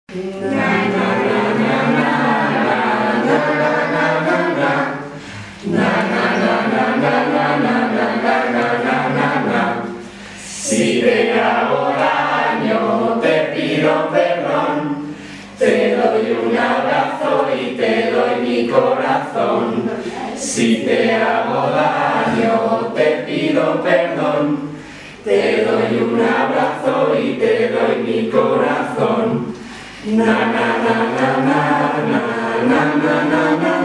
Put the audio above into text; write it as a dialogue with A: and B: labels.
A: Si te hago daño, te pido perdón, te doy un abrazo y te doy mi corazón. Si te hago daño, te pido perdón, te doy un abrazo y te doy mi corazón. Na na na na na na na na na.